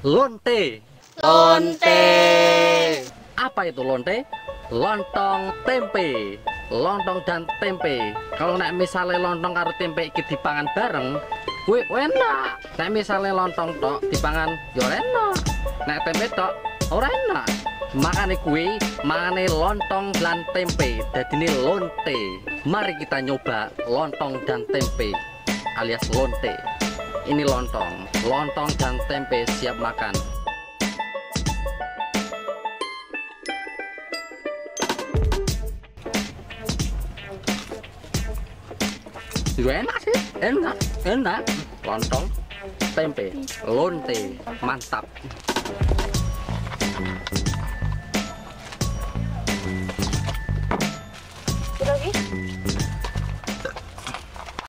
Lonte. Lonte. Apa itu lonte? Lontong tempe. Lontong dan tempe. Kalau nek misalnya lontong karo tempe iki dipangan bareng, kuwi enak. Nek misalnya lontong tok dipangan yo enak. Nek tempe tok ora enak. Makane kuwi mangane lontong dan tempe. Dadine lonte. Mari kita nyoba lontong dan tempe alias lonte. Ini lontong. Lontong dan tempe siap makan. Enak sih, enak, lontong, tempe, lonte, mantap.